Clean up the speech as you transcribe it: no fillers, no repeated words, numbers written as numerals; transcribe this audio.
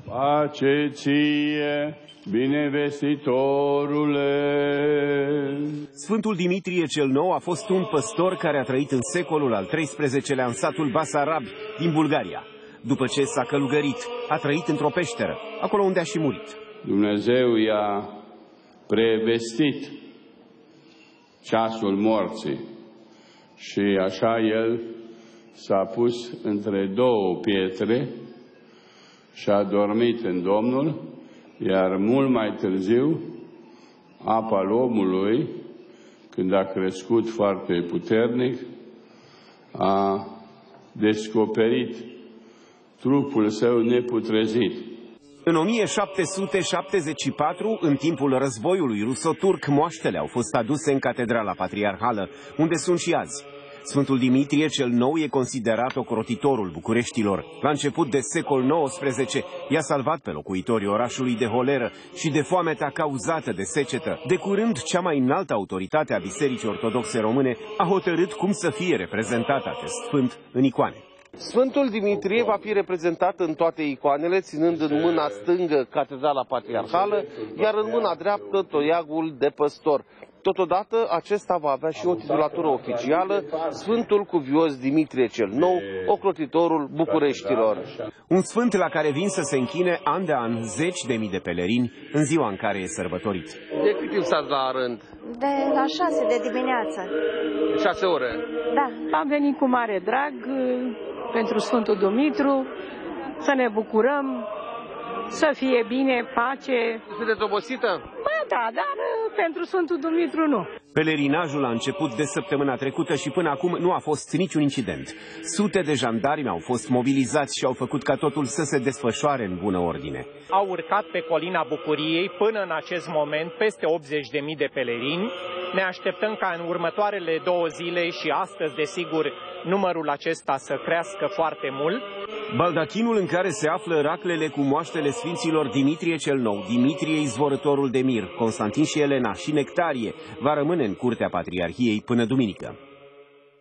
Pace ție, binevestitorule! Sfântul Dimitrie cel Nou a fost un păstor care a trăit în secolul al XIII-lea în satul Basarab din Bulgaria. După ce s-a călugărit, a trăit într-o peșteră, acolo unde a și murit. Dumnezeu i-a prevestit ceasul morții și așa el s-a pus între două pietre și a dormit în Domnul, iar mult mai târziu, apa omului, când a crescut foarte puternic, a descoperit trupul său neputrezit. În 1774, în timpul războiului ruso-turc, moaștele au fost aduse în Catedrala Patriarhală, unde sunt și azi. Sfântul Dimitrie cel Nou e considerat ocrotitorul Bucureștilor. La început de secol XIX i-a salvat pe locuitorii orașului de holeră și de foamea cauzată de secetă. De curând, cea mai înaltă autoritate a Bisericii Ortodoxe Române a hotărât cum să fie reprezentat acest sfânt în icoane. Sfântul Dimitrie va fi reprezentat în toate icoanele, ținând în mâna stângă Catedrala Patriarhală, iar în mâna dreaptă toiagul de păstor. Totodată, acesta va avea și o titulatură oficială, Sfântul Cuvios Dimitrie cel Nou, ocrotitorul Bucureștilor. Un sfânt la care vin să se închine an de an zeci de mii de pelerini în ziua în care e sărbătorit. De cât timp stați la rând? De la 6 de dimineață. 6 ore? Da. Am venit cu mare drag pentru Sfântul Dumitru, să ne bucurăm, să fie bine, pace. Sunteți obosită? Ba da, dar pentru Sfântul Dumitru nu. Pelerinajul a început de săptămâna trecută și până acum nu a fost niciun incident. Sute de jandarmi au fost mobilizați și au făcut ca totul să se desfășoare în bună ordine. Au urcat pe Colina Bucuriei până în acest moment peste 80.000 de pelerini. Ne așteptăm ca în următoarele 2 zile și astăzi, desigur, numărul acesta să crească foarte mult. Baldachinul în care se află raclele cu moaștele sfinților Dimitrie cel Nou, Dimitrie Izvorătorul de Mir, Constantin și Elena și Nectarie va rămâne în curtea Patriarhiei până duminică.